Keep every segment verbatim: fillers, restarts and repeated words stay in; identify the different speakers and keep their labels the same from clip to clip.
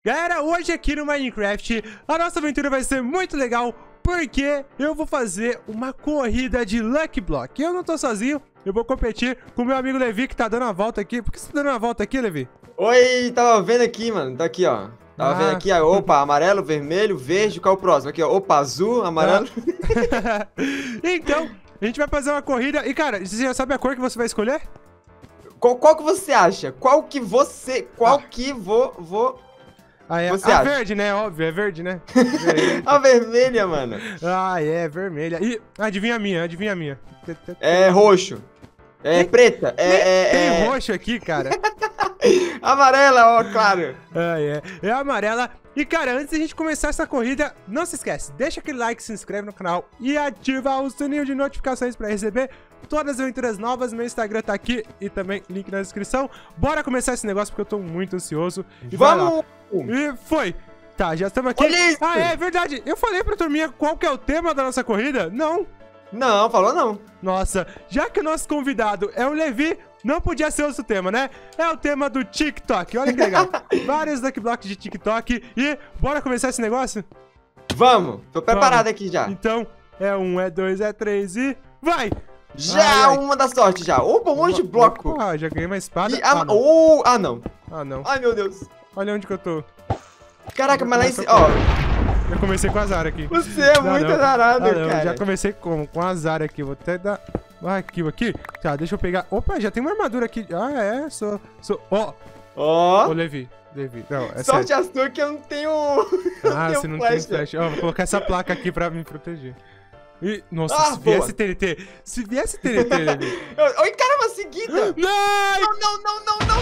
Speaker 1: Galera, hoje aqui no Minecraft, a nossa aventura vai ser muito legal, porque eu vou fazer uma corrida de Lucky Block. Eu não tô sozinho, eu vou competir com o meu amigo Levi, que tá dando uma volta aqui. Por que você tá dando uma volta aqui, Levi?
Speaker 2: Oi, tava vendo aqui, mano, tá aqui, ó. Tava
Speaker 1: Ah.
Speaker 2: vendo aqui, ó, opa, amarelo, vermelho, verde, qual é o próximo? Aqui, ó, opa, azul, amarelo.
Speaker 1: Ah. Então, a gente vai fazer uma corrida. E, cara, você já sabe a cor que você vai escolher?
Speaker 2: Qual, qual que você acha? Qual que você, qual
Speaker 1: Ah.
Speaker 2: que vou, vou...
Speaker 1: Ah, é
Speaker 2: Você
Speaker 1: a
Speaker 2: acha?
Speaker 1: verde, né? Óbvio, é verde, né? Verde.
Speaker 2: A vermelha, mano.
Speaker 1: Ah, é, vermelha. E adivinha a minha, adivinha a minha.
Speaker 2: É roxo. É
Speaker 1: Tem-
Speaker 2: preta. É, é,
Speaker 1: Tem
Speaker 2: é...
Speaker 1: roxo aqui, cara.
Speaker 2: Amarela, ó, claro.
Speaker 1: Ah, é. É amarela. E, cara, antes da gente começar essa corrida, não se esquece, deixa aquele like, se inscreve no canal e ativa o sininho de notificações pra receber todas as aventuras novas. Meu Instagram tá aqui e também link na descrição. Bora começar esse negócio porque eu tô muito ansioso. E vai lá.
Speaker 2: Vamos!
Speaker 1: E foi. Tá, já estamos aqui.
Speaker 2: Olha isso!
Speaker 1: Ah, é verdade. Eu falei pra turminha qual que é o tema da nossa corrida? Não.
Speaker 2: Não, falou não.
Speaker 1: Nossa, já que o nosso convidado é o Levi, não podia ser outro tema, né? É o tema do TikTok. Olha que legal. Vários Lucky Blocks de TikTok. E bora começar esse negócio?
Speaker 2: Vamos, tô preparado
Speaker 1: Vamos.
Speaker 2: aqui já.
Speaker 1: Então, é um, é dois, é três e... Vai!
Speaker 2: Já,
Speaker 1: Ai, ai.
Speaker 2: uma da sorte já. Opa, um monte de bloco.
Speaker 1: Ah, já ganhei uma espada.
Speaker 2: E,
Speaker 1: ah,
Speaker 2: ah,
Speaker 1: não.
Speaker 2: oh, ah, não.
Speaker 1: Ah, não.
Speaker 2: Ai, meu Deus.
Speaker 1: Olha onde que eu tô.
Speaker 2: Caraca, mas lá em
Speaker 1: Começou
Speaker 2: cima, ó.
Speaker 1: Já comecei com azar aqui.
Speaker 2: Você é
Speaker 1: Não,
Speaker 2: muito
Speaker 1: não.
Speaker 2: azarado,
Speaker 1: Ah, não,
Speaker 2: cara.
Speaker 1: já comecei com, com azar aqui. Vou até dar... Ah, aqui, aqui. Tá, deixa eu pegar... Opa, já tem uma armadura aqui. Ah, é? Sou... sou... Ó,
Speaker 2: Ó,
Speaker 1: ô, Levi. Levi. Não, é
Speaker 2: sorte
Speaker 1: sério.
Speaker 2: a sua que eu não tenho... eu
Speaker 1: Ah,
Speaker 2: tenho
Speaker 1: você não
Speaker 2: flecha.
Speaker 1: tem flash. Ó, vou colocar essa placa aqui pra me proteger. E, nossa,
Speaker 2: Ah,
Speaker 1: se
Speaker 2: boa.
Speaker 1: viesse T N T. Se viesse T N T, Levi.
Speaker 2: Eu- Oi, caramba, seguida.
Speaker 1: Não!
Speaker 2: Não, não, não, não, não,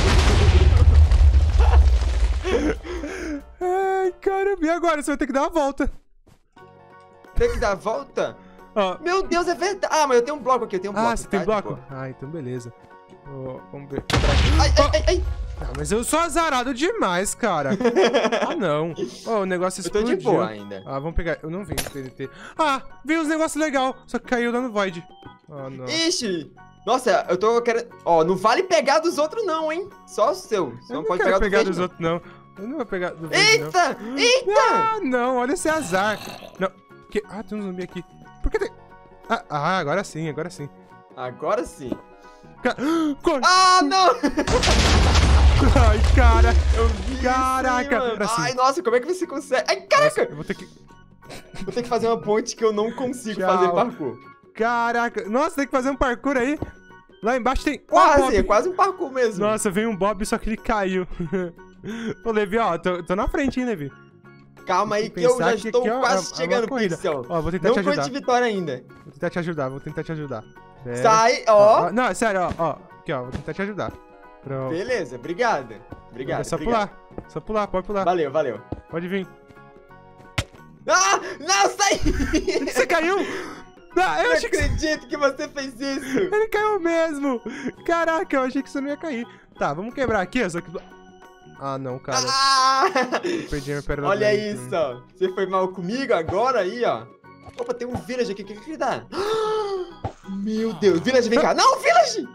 Speaker 1: Ai, caramba. E agora? Você vai ter que dar uma volta.
Speaker 2: não. Tem que dar a volta?
Speaker 1: Ó.
Speaker 2: Meu Deus, é verdade. Ah, mas eu tenho um bloco aqui, eu tenho um bloco.
Speaker 1: Ah, você tem
Speaker 2: tá?
Speaker 1: bloco?
Speaker 2: Pô.
Speaker 1: Ah, então beleza. Ó, vamos ver.
Speaker 2: Ai, ai, ai, ai.
Speaker 1: Ah, mas eu sou azarado demais, cara. Ah, não. Ó, o negócio
Speaker 2: Eu tô
Speaker 1: explodiu.
Speaker 2: de boa ainda.
Speaker 1: Ah, vamos pegar. Eu não vi o T N T. Ah, vi uns negócios legais. Só que caiu lá no Void. Ah, não.
Speaker 2: Ixi. Nossa, eu tô querendo... Ó, não vale pegar dos outros não, hein? Só o seu. Você
Speaker 1: Eu
Speaker 2: não
Speaker 1: não
Speaker 2: pode
Speaker 1: quero
Speaker 2: pegar,
Speaker 1: pegar
Speaker 2: do
Speaker 1: dos
Speaker 2: verde,
Speaker 1: outros, não. Eu não vou pegar do
Speaker 2: não.
Speaker 1: Void, não.
Speaker 2: Eita! Eita!
Speaker 1: Ah, não, olha esse azar. Não. Que... Ah, tem um zumbi aqui. Por que tem... Ah, ah, agora sim, agora sim.
Speaker 2: Agora sim.
Speaker 1: Ca... Corre!
Speaker 2: Ah, não!
Speaker 1: Ai, cara.
Speaker 2: Eu vi
Speaker 1: Caraca,
Speaker 2: isso aí,
Speaker 1: pra
Speaker 2: mano.
Speaker 1: cima.
Speaker 2: Ai, nossa, como é que você consegue? Ai,
Speaker 1: Nossa,
Speaker 2: caraca!
Speaker 1: eu vou ter que...
Speaker 2: Vou ter que fazer uma ponte que eu não consigo
Speaker 1: Tchau.
Speaker 2: fazer parkour.
Speaker 1: Caraca. Nossa, tem que fazer um parkour aí. Lá embaixo tem... Ó,
Speaker 2: Quase,
Speaker 1: Bob.
Speaker 2: é quase um parkour mesmo.
Speaker 1: Nossa, veio um Bob, só que ele caiu. Ô, Levi, ó, tô, tô na frente, hein, Levi.
Speaker 2: Calma aí
Speaker 1: Tem que
Speaker 2: que eu
Speaker 1: pensar
Speaker 2: já
Speaker 1: que
Speaker 2: estou
Speaker 1: aqui é uma-
Speaker 2: quase
Speaker 1: é uma
Speaker 2: chegando,
Speaker 1: corrida.
Speaker 2: Pixel.
Speaker 1: Ó, vou tentar
Speaker 2: Não
Speaker 1: te
Speaker 2: foi
Speaker 1: ajudar.
Speaker 2: de vitória ainda.
Speaker 1: Vou tentar te ajudar, vou tentar te ajudar. É.
Speaker 2: Sai,
Speaker 1: Ó,
Speaker 2: ó.
Speaker 1: ó, não, é sério, ó, ó. Aqui, ó, vou tentar te ajudar. Pronto.
Speaker 2: Beleza, obrigado. Obrigado,
Speaker 1: É só
Speaker 2: obrigado.
Speaker 1: pular. Só pular, pode pular.
Speaker 2: Valeu, valeu.
Speaker 1: Pode vir.
Speaker 2: Ah, não, sai!
Speaker 1: Você caiu? Ah, eu
Speaker 2: Não
Speaker 1: achei que...
Speaker 2: acredito que você fez isso.
Speaker 1: Ele caiu mesmo. Caraca, eu achei que você não ia cair. Tá, vamos quebrar aqui, ó, só que... Ah, não, cara.
Speaker 2: Ah!
Speaker 1: Eu perdi a minha perna.
Speaker 2: Olha
Speaker 1: do meio.
Speaker 2: isso, ó. Você foi mal comigo agora aí, ó. Opa, tem um village aqui. O que que ele dá? Meu Deus. Village, vem cá. Não, village!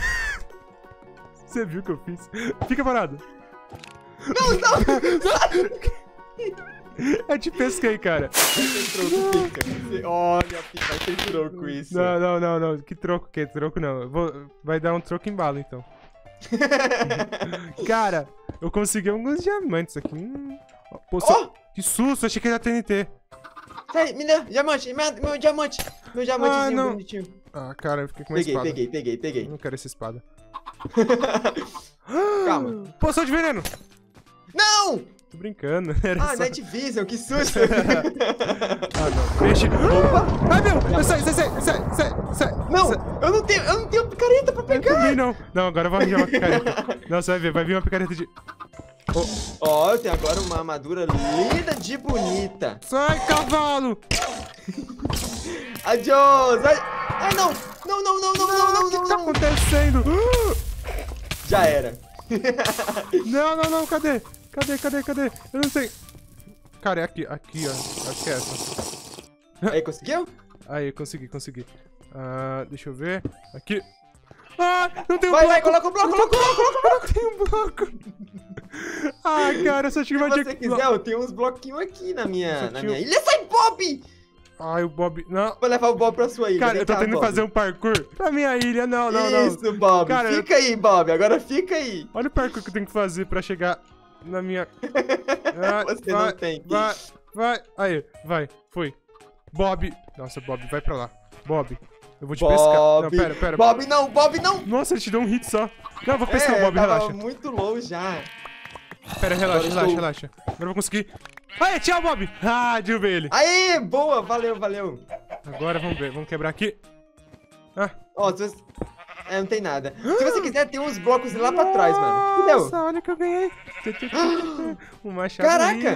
Speaker 1: Você viu o que eu fiz? Fica parado.
Speaker 2: Não, não.
Speaker 1: Eu te pesquei, cara.
Speaker 2: Tem troco, Pica. Você- Olha, Pica, vai ter troco isso.
Speaker 1: Não, não, não, não. Que troco, que troco não. Eu vou... Vai dar um troco em bala, então. Cara, eu consegui alguns diamantes aqui. Hum. Pô, só...
Speaker 2: Oh!
Speaker 1: Que susto, achei que era T N T.
Speaker 2: Sai, me dá, diamante, meu, meu diamante. Meu diamantezinho
Speaker 1: Ah, não.
Speaker 2: bonitinho.
Speaker 1: Ah, cara, eu fiquei com uma
Speaker 2: Peguei,
Speaker 1: espada.
Speaker 2: peguei, peguei,
Speaker 1: Eu
Speaker 2: peguei.
Speaker 1: não quero essa espada.
Speaker 2: Calma.
Speaker 1: Poção de veneno.
Speaker 2: Não!
Speaker 1: Tô brincando. Era
Speaker 2: Ah,
Speaker 1: só...
Speaker 2: Night Vision, que susto.
Speaker 1: Ah, não. Peixe. Opa! Ai, meu! Sai, sai, sai, sai, sai, sai.
Speaker 2: Não,
Speaker 1: sai.
Speaker 2: eu não tenho, eu não tenho picareta pra
Speaker 1: Eu
Speaker 2: pegar.
Speaker 1: também não. Não, agora vai vir uma picareta. Não, você vai ver, vai vir uma picareta de... Oh,
Speaker 2: Ó, eu tenho agora uma armadura linda de bonita.
Speaker 1: sai, cavalo!
Speaker 2: Adiós. Ai, ai, não. Não, não, não, não, não, não,
Speaker 1: O que
Speaker 2: não,
Speaker 1: que tá
Speaker 2: não.
Speaker 1: acontecendo?
Speaker 2: Já era.
Speaker 1: Não, não, não, cadê? Cadê, cadê, cadê? Eu não sei. Cara, é aqui, aqui, ó. Acho que é essa.
Speaker 2: Aí, conseguiu?
Speaker 1: Aí, consegui, consegui. Ah, deixa eu ver. Aqui. Ah, não tem um
Speaker 2: Vai,
Speaker 1: bloco.
Speaker 2: vai, coloca o bloco, coloca o bloco, coloca o bloco.
Speaker 1: Não tem um bloco. Ah, cara, eu só tive
Speaker 2: Se
Speaker 1: uma
Speaker 2: você quiser, eu tenho uns bloquinhos aqui na minha,
Speaker 1: Só
Speaker 2: na
Speaker 1: tinha-
Speaker 2: minha ilha. Sai, Bob!
Speaker 1: Ai, o Bob... Não.
Speaker 2: Vou levar o Bob pra sua ilha.
Speaker 1: Cara,
Speaker 2: Vem
Speaker 1: eu tô
Speaker 2: cá,
Speaker 1: tentando
Speaker 2: Bob.
Speaker 1: fazer um parkour pra minha ilha. Não, não, não.
Speaker 2: Isso, Bob.
Speaker 1: Cara, eu-
Speaker 2: fica aí, Bob. Agora fica aí.
Speaker 1: Olha o parkour que eu tenho que fazer pra chegar na minha... Vai,
Speaker 2: Você
Speaker 1: vai,
Speaker 2: não tem.
Speaker 1: Vai, vai. Aí, vai. Fui. Bob. Nossa, Bob, vai pra lá. Bob, eu vou te pescar. Não,
Speaker 2: Bob.
Speaker 1: pera, pera.
Speaker 2: Bob não, Bob não.
Speaker 1: Nossa, ele te deu um hit só. Não, eu vou pescar
Speaker 2: é,
Speaker 1: o Bob,
Speaker 2: tava
Speaker 1: relaxa.
Speaker 2: muito longe já.
Speaker 1: Pera, relaxa,
Speaker 2: Agora eu
Speaker 1: relaxa,
Speaker 2: estou-
Speaker 1: relaxa. Agora eu vou conseguir. Aí, tchau, Bob. Ah, derrubei ele.
Speaker 2: Aê, boa. Valeu, valeu.
Speaker 1: Agora vamos ver, vamos quebrar aqui. Ah.
Speaker 2: Ó, se você... É, não tem nada. Se você quiser, tem uns blocos lá pra trás, mano. O que deu?
Speaker 1: Nossa, olha que eu ganhei. Um machado.
Speaker 2: Caraca.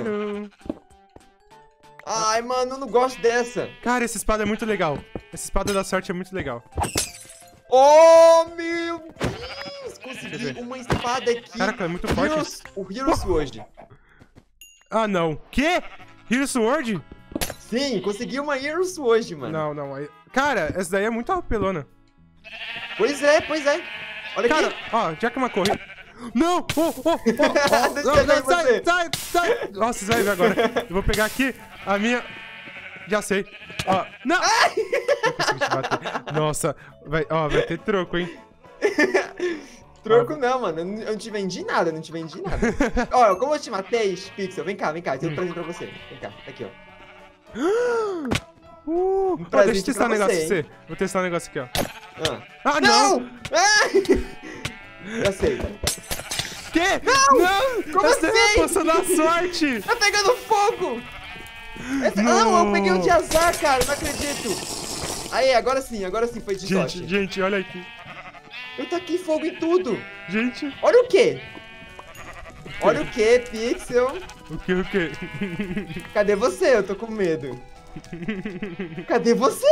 Speaker 2: Ai, mano, eu não gosto dessa.
Speaker 1: Cara, essa espada é muito legal. Essa espada da sorte é muito legal.
Speaker 2: Oh, meu Deus. Consegui
Speaker 1: Quer ver?
Speaker 2: uma espada aqui.
Speaker 1: Caraca, é muito forte.
Speaker 2: Heroes, o Hero Sword.
Speaker 1: Ah, não. Quê? Hero Sword?
Speaker 2: Sim, consegui uma Hero Sword, mano.
Speaker 1: Não, não. aí- Cara, essa daí é muito apelona.
Speaker 2: Pois é, pois é. Olha
Speaker 1: Cara,
Speaker 2: aqui.
Speaker 1: ó, já que é uma corrida... Não! Oh, oh, oh, oh,
Speaker 2: Deixa
Speaker 1: não,
Speaker 2: eu ver
Speaker 1: não, sai,
Speaker 2: você.
Speaker 1: sai, sai! Nossa, você vai ver agora. Eu vou pegar aqui a minha... Já sei. Ó, não! Não consegui te bater. Nossa, vai, ó, vai ter troco, hein?
Speaker 2: Troco não, mano. Eu não, eu não te vendi nada, eu não te vendi nada. Ó, como eu te matei, Pixel, vem cá, vem cá. Tem um presente pra você. Vem cá, tá aqui, ó.
Speaker 1: Uh, ó,
Speaker 2: presente
Speaker 1: deixa eu testar um
Speaker 2: pra
Speaker 1: negócio
Speaker 2: você,
Speaker 1: pra você. Vou testar um negócio aqui, ó.
Speaker 2: Ah.
Speaker 1: Ah, não!
Speaker 2: Não! Ah! Já sei.
Speaker 1: Quê? Não! Não!
Speaker 2: Como
Speaker 1: Essa é a
Speaker 2: assim?
Speaker 1: poção da sorte!
Speaker 2: Tá pegando fogo! Essa... Não, eu peguei um de azar, cara, não acredito. Aí, agora sim, agora sim foi de
Speaker 1: Gente,
Speaker 2: sorte.
Speaker 1: gente, olha aqui.
Speaker 2: Eu taquei fogo em tudo.
Speaker 1: Gente,
Speaker 2: Olha o quê? Olha o quê, Pixel?
Speaker 1: o que, o que?
Speaker 2: Cadê você? Eu tô com medo. Cadê você?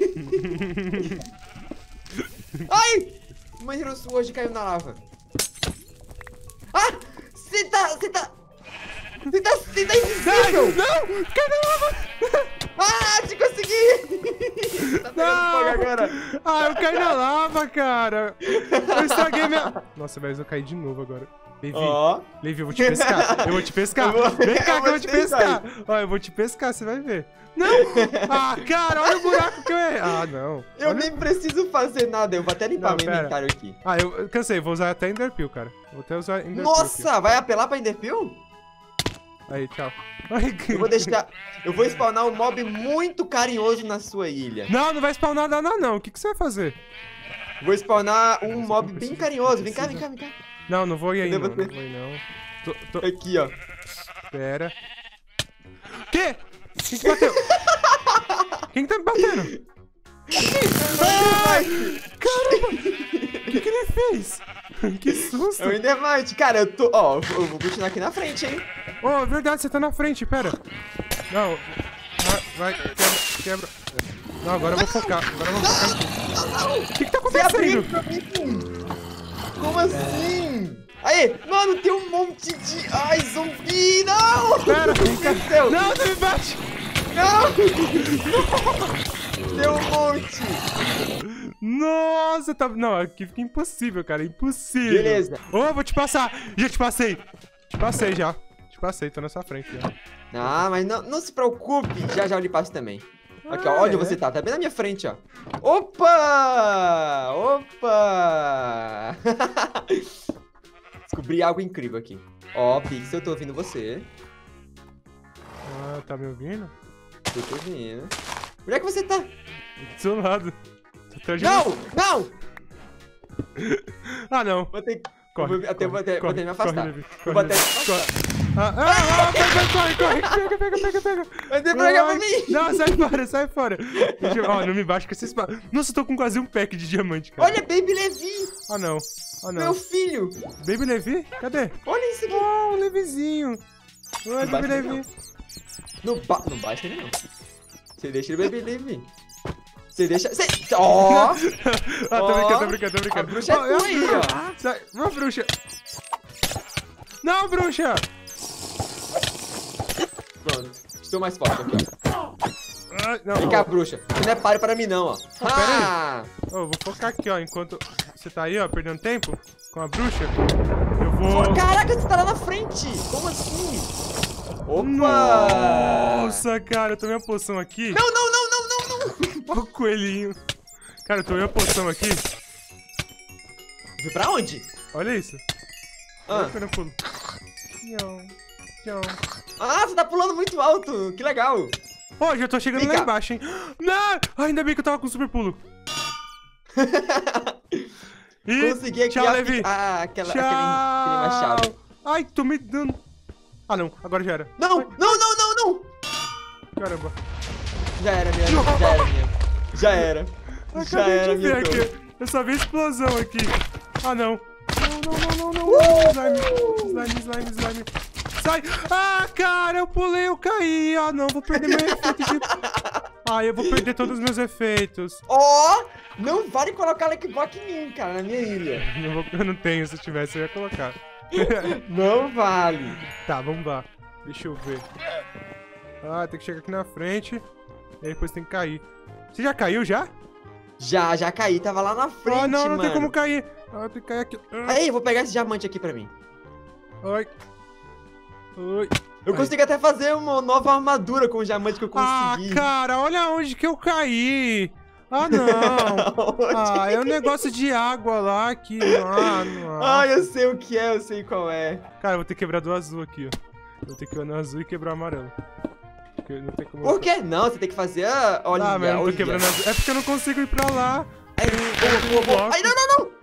Speaker 2: Ai! Uma Hero Sword caiu na lava. Ah! Você tá... Você tá... Você tá... Você tá invisível!
Speaker 1: Não! Cai na lava!
Speaker 2: Ah! Te consegui! Tá pegando
Speaker 1: Não!
Speaker 2: fogo agora.
Speaker 1: Ah, eu caí na lava, cara! Eu estraguei minha... Nossa, velho, eu caí de novo agora. Levi,
Speaker 2: Ó.
Speaker 1: Levi, eu vou te pescar. Eu vou te pescar.
Speaker 2: Eu vou-
Speaker 1: Vem cá
Speaker 2: eu
Speaker 1: que eu
Speaker 2: vou
Speaker 1: vou te
Speaker 2: te
Speaker 1: pescar. Ó, eu vou te pescar, você vai ver. Não! Ah, cara, olha o buraco que eu errei. Ah, não.
Speaker 2: Eu
Speaker 1: Olha-
Speaker 2: nem preciso fazer nada. Eu vou até limpar
Speaker 1: Não,
Speaker 2: meu
Speaker 1: pera.
Speaker 2: inventário aqui.
Speaker 1: Ah, eu eu cansei, vou usar até Enderpeel, cara. Vou até usar Enderpeel.
Speaker 2: Nossa! Vai apelar pra Enderpeel?
Speaker 1: aqui. Aí, tchau. Ai, que-
Speaker 2: Eu vou deixar... Eu vou spawnar um mob muito carinhoso na sua ilha.
Speaker 1: Não, não vai spawnar nada, não. O que, que você vai fazer?
Speaker 2: Vou spawnar um
Speaker 1: Mas
Speaker 2: mob
Speaker 1: eu
Speaker 2: bem
Speaker 1: preciso-
Speaker 2: carinhoso. Vem cá, vem
Speaker 1: precisa-
Speaker 2: cá, vem cá.
Speaker 1: Não, não vou ir aí,
Speaker 2: Cadê
Speaker 1: não. Não
Speaker 2: você?
Speaker 1: vou ir, não. Tô, tô...
Speaker 2: Aqui, ó.
Speaker 1: Pera. Quê? Quem que bateu? Quem que tá me batendo? Ai! Caramba! O que, que ele fez? Que susto!
Speaker 2: É o Endermite. Cara, eu tô... Ó, eu vou continuar aqui na frente, hein?
Speaker 1: Oh, verdade, você tá na frente, pera. Não. Vai, vai, quebra, quebra. Não, agora eu vou focar. Agora eu vou focar aqui. O que que tá
Speaker 2: Você abriu
Speaker 1: acontecendo?
Speaker 2: pra mim? Como assim? Aí, mano, tem um monte de... Ai, zumbi, não!
Speaker 1: Pera,
Speaker 2: O que aconteceu?
Speaker 1: não, não me bate!
Speaker 2: Não! Tem um monte!
Speaker 1: Nossa, tá... Não, aqui fica impossível, cara, impossível.
Speaker 2: Beleza.
Speaker 1: Ô, oh, vou te passar. Já te passei. Te passei já. Te passei, tô na sua frente já.
Speaker 2: Ah, mas não, não se preocupe, já já eu lhe passo também. Aqui, ó,
Speaker 1: Ah,
Speaker 2: onde
Speaker 1: é?
Speaker 2: você tá? Tá bem na minha frente, ó. Opa! Opa! Descobri algo incrível aqui. Ó, Pixel, eu tô ouvindo você.
Speaker 1: Ah, tá me ouvindo?
Speaker 2: Eu tô ouvindo. Onde é que você tá?
Speaker 1: Do seu lado. Tô atrás de
Speaker 2: Não!
Speaker 1: você.
Speaker 2: Não!
Speaker 1: Ah, não.
Speaker 2: Vou ter que...
Speaker 1: Corre,
Speaker 2: vou, até,
Speaker 1: corre,
Speaker 2: vou, até, vou
Speaker 1: corre,
Speaker 2: ter que me afastar.
Speaker 1: corre, Levi,
Speaker 2: Vou
Speaker 1: corre,
Speaker 2: até me
Speaker 1: Levi,
Speaker 2: afastar.
Speaker 1: Ah, ah, ah, corre, corre, corre. Pega, pega, pega, pega.
Speaker 2: Vai ter que pegar pra
Speaker 1: Ai,
Speaker 2: mim!
Speaker 1: Não, sai fora, sai fora. Deixa eu- Ó, não me baixa com esse espada. Nossa, eu tô com quase um pack de diamante, cara.
Speaker 2: Olha, Baby Levi!
Speaker 1: Ah, não. Ah, não.
Speaker 2: Meu filho!
Speaker 1: Baby Levi? Cadê?
Speaker 2: Olha isso aqui!
Speaker 1: Oh, o Levizinho. Oi, Baby
Speaker 2: baixa ele,
Speaker 1: Levi.
Speaker 2: Não, ba não baixa ele, não. Você deixa ele Baby Levi. Você deixa... Você... Ó!
Speaker 1: Ah, tô
Speaker 2: Ó,
Speaker 1: brincando, tô brincando, tô brincando.
Speaker 2: a bruxa é
Speaker 1: Ó,
Speaker 2: tua aí, ó.
Speaker 1: Sai, ô, bruxa. Não, bruxa.
Speaker 2: Pronto. Estou mais forte aqui, ó.
Speaker 1: Ah, não,
Speaker 2: Vem
Speaker 1: ó.
Speaker 2: cá, bruxa. Você não é páreo para mim, não, ó.
Speaker 1: pera
Speaker 2: Ah!
Speaker 1: Ó, eu vou focar aqui, ó, enquanto... você tá aí, ó, perdendo tempo com a bruxa, eu vou...
Speaker 2: Pô, caraca, você tá lá na frente! Como assim? Opa!
Speaker 1: Nossa, cara, eu tomei uma poção aqui.
Speaker 2: Não, não, não, não, não, não!
Speaker 1: Olha o coelhinho. Cara, eu tomei uma poção aqui.
Speaker 2: Foi pra onde?
Speaker 1: Olha isso.
Speaker 2: Ah.
Speaker 1: Olha quando eu pulo. Nham, nham.
Speaker 2: Ah, você tá pulando muito alto! Que legal!
Speaker 1: Ó, já tô chegando
Speaker 2: Vem
Speaker 1: lá
Speaker 2: cá.
Speaker 1: embaixo, hein? Não! Ah, ainda bem que eu tava com super pulo. E
Speaker 2: Consegui aqui
Speaker 1: tchau,
Speaker 2: a,
Speaker 1: Levi.
Speaker 2: a, aquela,
Speaker 1: Tchau.
Speaker 2: aquele, aquele machado.
Speaker 1: Ai, tô me dando... Ah, não. Agora já era.
Speaker 2: Não, não, não, não, não!
Speaker 1: Caramba.
Speaker 2: Já era minha, já era minha. Já era.
Speaker 1: Eu
Speaker 2: Já
Speaker 1: acabei
Speaker 2: era
Speaker 1: de ver
Speaker 2: minha torre.
Speaker 1: aqui. Eu só vi explosão aqui. Ah, não. Não, não, não, não, não. Uh! Slime, slime, slime, slime. Sai. Ah, cara, eu pulei, eu caí. Ah, não, vou perder meu efeito de... Ah, eu vou perder todos os meus efeitos.
Speaker 2: Ó! Oh, não vale colocar Lockbox em mim, cara, na minha ilha.
Speaker 1: Eu, vou... eu não tenho, se eu tivesse eu ia colocar.
Speaker 2: Não vale.
Speaker 1: Tá, vamos lá. Deixa eu ver. Ah, tem que chegar aqui na frente. E aí depois tem que cair. Você já caiu, já?
Speaker 2: Já, já caí. Tava lá na frente,
Speaker 1: Ah, não, não
Speaker 2: mano.
Speaker 1: tem como cair. Ah, tem que cair aqui. Ah.
Speaker 2: Aí, eu vou pegar esse diamante aqui pra mim.
Speaker 1: Oi. Oi.
Speaker 2: Eu
Speaker 1: Aí.
Speaker 2: consigo até fazer uma nova armadura com o diamante que eu consegui.
Speaker 1: Ah, cara, olha onde que eu caí. Ah, não. Ah, é um negócio de água lá que... Ah, não.
Speaker 2: Ah, eu sei o que é, eu sei qual é.
Speaker 1: Cara, eu vou ter que quebrar do azul aqui, ó. Vou ter que ir no azul e quebrar o amarelo. Porque não tem como...
Speaker 2: Por quê? Não, você tem que fazer a... Olha,
Speaker 1: Ah, mas eu não tô
Speaker 2: olha.
Speaker 1: quebrando azul. É porque eu não consigo ir pra lá.
Speaker 2: Ai, boa, boa, boa. Ai, não, não, não!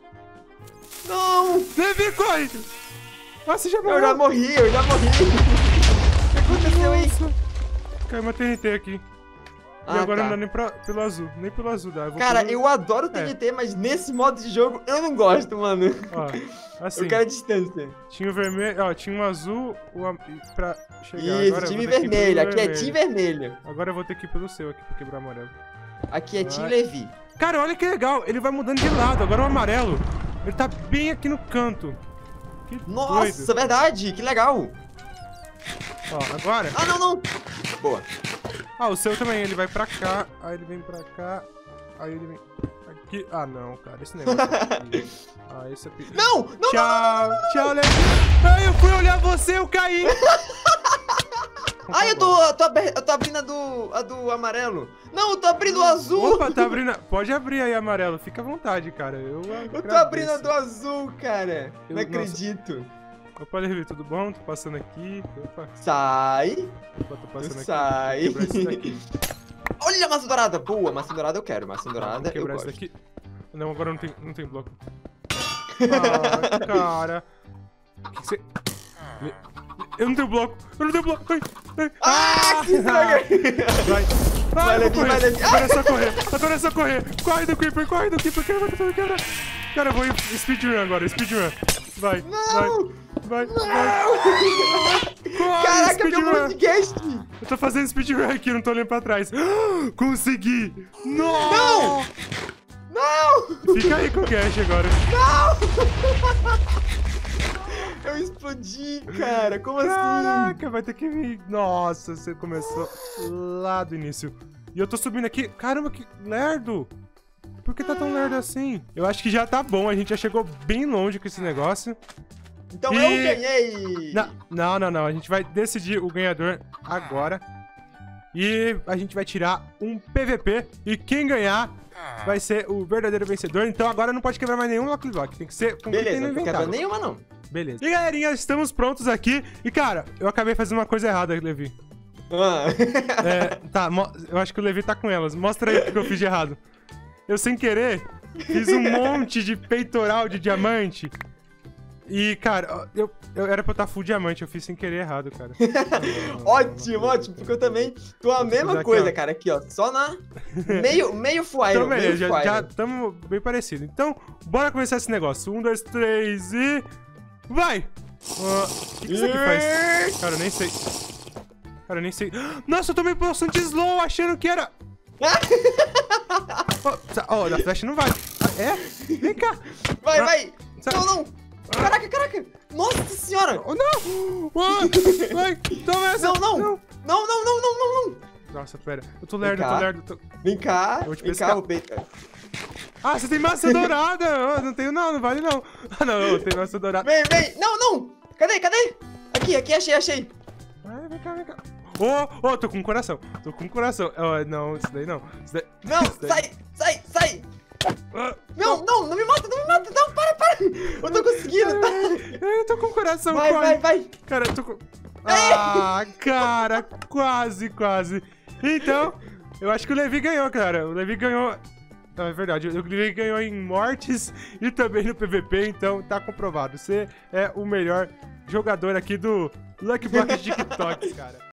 Speaker 2: Não!
Speaker 1: Levi, corre! Ah, você já morreu.
Speaker 2: Eu já morri, eu já morri. O que aconteceu aí?
Speaker 1: Nossa. Caiu uma T N T aqui. E
Speaker 2: Ah,
Speaker 1: agora
Speaker 2: tá.
Speaker 1: não dá nem pra, pelo azul. Nem pelo azul dá. Eu vou
Speaker 2: Cara,
Speaker 1: pelo...
Speaker 2: eu adoro T N T, mas nesse modo de jogo eu não gosto, mano.
Speaker 1: Ó, assim.
Speaker 2: Eu quero a distância.
Speaker 1: Tinha o vermelho... Ó, tinha um azul o am... pra chegar.
Speaker 2: Isso,
Speaker 1: agora eu
Speaker 2: time
Speaker 1: vou ter que ir pelo
Speaker 2: vermelho. Aqui é
Speaker 1: vermelho.
Speaker 2: time vermelho.
Speaker 1: Agora eu vou ter que ir pelo seu aqui pra quebrar o amarelo.
Speaker 2: Aqui é time
Speaker 1: Vai.
Speaker 2: Levi.
Speaker 1: Cara, olha que legal. Ele vai mudando de lado. Agora o amarelo, ele tá bem aqui no canto. Que
Speaker 2: Nossa,
Speaker 1: doido.
Speaker 2: verdade, que legal.
Speaker 1: Ó, agora...
Speaker 2: Ah, não, não. Boa.
Speaker 1: Ah, o seu também. Ele vai pra cá, aí ele vem pra cá, aí ele vem aqui. Ah, não, cara. Esse negócio aqui. Ah, esse é...
Speaker 2: Não, não,
Speaker 1: Tchau, tchau, Levi. Ai, eu fui olhar você, eu caí.
Speaker 2: Ai, eu tô, eu tô, aber- eu tô abrindo a do, a do amarelo. Não, eu tô abrindo o azul.
Speaker 1: Opa, tá abrindo. Pode abrir aí, amarelo. Fica à vontade, cara. Eu,
Speaker 2: Eu tô abrindo a do azul, cara.
Speaker 1: Eu-
Speaker 2: Não
Speaker 1: nossa.
Speaker 2: acredito.
Speaker 1: Opa, Levi, tudo bom? Tô passando aqui. Opa,
Speaker 2: Sai.
Speaker 1: opa tô passando aqui.
Speaker 2: Sai.
Speaker 1: Vou quebrar esse daqui.
Speaker 2: Olha a maçã dourada. Boa, maçã dourada eu quero. Maçã dourada
Speaker 1: Vou
Speaker 2: eu
Speaker 1: quebrar
Speaker 2: gosto.
Speaker 1: esse daqui. Não, agora não tem, não tem bloco. Ah, cara. Que que você... Le- Eu não tenho bloco. Eu não tenho bloco. Ai, ai.
Speaker 2: Ah, que droga.
Speaker 1: Vai.
Speaker 2: Vai,
Speaker 1: Ai, eu
Speaker 2: Levi,
Speaker 1: vou
Speaker 2: vai,
Speaker 1: correr.
Speaker 2: Levi.
Speaker 1: Agora é só correr. Agora é só correr. Corre do Creeper, corre do Creeper. Quebra, quebra, quebra. Cara, eu vou em speedrun agora. Speedrun. Vai,
Speaker 2: Não.
Speaker 1: vai, vai, vai. Corre,
Speaker 2: Caraca, meu
Speaker 1: speedrun.
Speaker 2: mundo de guest.
Speaker 1: Eu tô fazendo speedrun aqui, não tô olhando pra trás. Consegui. Não.
Speaker 2: Não. Não.
Speaker 1: Fica aí com o Gash agora.
Speaker 2: Eu explodi, cara. Como assim?
Speaker 1: Caraca, vai ter que vir. Nossa, você começou lá do início. E eu tô subindo aqui. Caramba, que lerdo. Por que tá tão lerdo assim? Eu acho que já tá bom. A gente já chegou bem longe com esse negócio.
Speaker 2: Então
Speaker 1: E-
Speaker 2: eu ganhei.
Speaker 1: Na- Não, não, não. A gente vai decidir o ganhador agora. E a gente vai tirar um P V P. E quem ganhar vai ser o verdadeiro vencedor. Então agora não pode quebrar mais nenhum Lock Block. Tem que ser com o que tem
Speaker 2: Beleza,
Speaker 1: no
Speaker 2: não tô
Speaker 1: inventário.
Speaker 2: quebrando nenhuma, não.
Speaker 1: Beleza. E galerinha, estamos prontos aqui. E cara, eu acabei fazendo uma coisa errada, Levi.
Speaker 2: Ah.
Speaker 1: É, tá, mo- eu acho que o Levi tá com elas. Mostra aí o que eu fiz de errado. Eu, sem querer, fiz um monte de peitoral de diamante. E, cara, eu, eu era pra eu estar full diamante, eu fiz sem querer errado, cara. Não, não, não,
Speaker 2: Ótimo,
Speaker 1: não, não,
Speaker 2: ótimo, porque eu também tô a
Speaker 1: Vou
Speaker 2: mesma
Speaker 1: usar aqui,
Speaker 2: coisa,
Speaker 1: ó.
Speaker 2: cara, aqui, ó, só na meio, meio fire,
Speaker 1: Então,
Speaker 2: meio
Speaker 1: beleza, já,
Speaker 2: fire.
Speaker 1: já estamos bem parecidos. Então, bora começar esse negócio. Um, dois, três e... Vai! Ah, O que, que isso aqui faz? Cara, eu nem sei. Cara, eu nem sei. Nossa, eu tomei poção de slow achando que era... Ó, oh, da flash não vai. Ah, é? Vem cá.
Speaker 2: Vai,
Speaker 1: Ah,
Speaker 2: vai!
Speaker 1: sabe-
Speaker 2: Não, não! Caraca, caraca! Nossa senhora!
Speaker 1: Oh, não! Ah, vai, toma essa!
Speaker 2: Não, não! Não, não, não, não, não, não!
Speaker 1: Nossa, pera. Eu tô lerdo, eu
Speaker 2: cá.
Speaker 1: tô lerdo. Tô...
Speaker 2: Vem cá,
Speaker 1: Eu vou te
Speaker 2: vem
Speaker 1: pescar.
Speaker 2: cá, vou peitar.
Speaker 1: Ah, você tem maçã dourada. Eu não tenho não, não vale não. Ah, não, eu tenho maçã dourada.
Speaker 2: Vem, vem. Não, não. Cadê, cadê? Aqui, aqui, achei, achei.
Speaker 1: Ai, vem cá, vem cá. Ô, ô, tô com um coração. Tô com um coração. Oh, não, isso daí não. Isso daí...
Speaker 2: Não,
Speaker 1: isso daí...
Speaker 2: sai, sai, sai.
Speaker 1: Ah,
Speaker 2: Não, não, não me mata, não me mata. Não, para, para. Eu tô conseguindo. Tá?
Speaker 1: eu tô com o coração.
Speaker 2: Vai,
Speaker 1: corre.
Speaker 2: vai, vai.
Speaker 1: Cara, eu tô com... Ah, cara, quase, quase. Então, eu acho que o Levi ganhou, cara. O Levi ganhou... Não, é verdade. O Levi ganhou em mortes e também no P V P, então tá comprovado. Você é o melhor jogador aqui do Lucky Block TikTok, cara.